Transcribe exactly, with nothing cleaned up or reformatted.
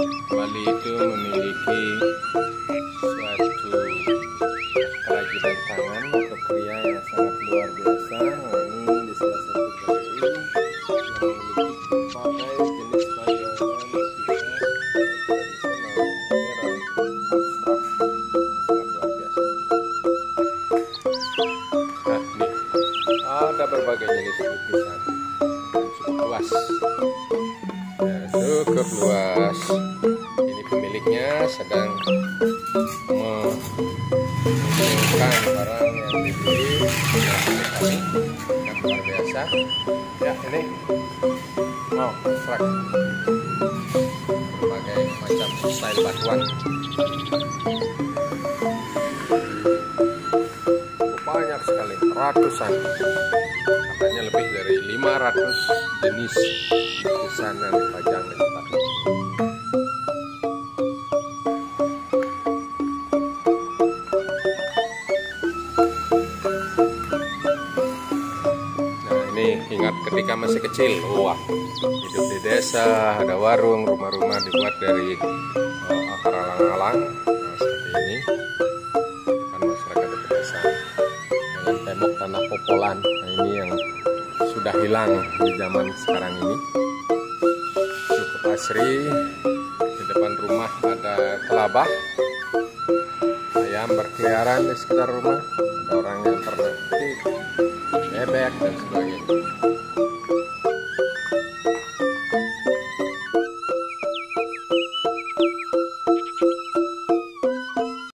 Bali itu memiliki suatu kerajinan tangan atau karya yang sangat luar biasa. Nah, ini di salah satu galeri yang memiliki berbagai jenis bayangan ada berbagai jenis lukisan cukup luas ya, cukup luas. Ini pemiliknya sedang mengumpulkan barang yang dibeli yang kami yang luar biasa ya. Ini mau frak berbagai macam style batuan, banyak sekali, ratusan, katanya lebih dari lima ratus jenis lukisan yang dipajang di tempat ini. Nah, ini ingat ketika masih kecil, wah, hidup di desa, ada warung, rumah-rumah dibuat dari uh, akar alang-alang, nah, seperti ini. Tembok tanah popolan, nah ini yang sudah hilang di zaman sekarang ini. Cukup asri. Di depan rumah ada kelabah, ayam berkeliaran di sekitar rumah, ada orang yang ternak bebek dan sebagainya.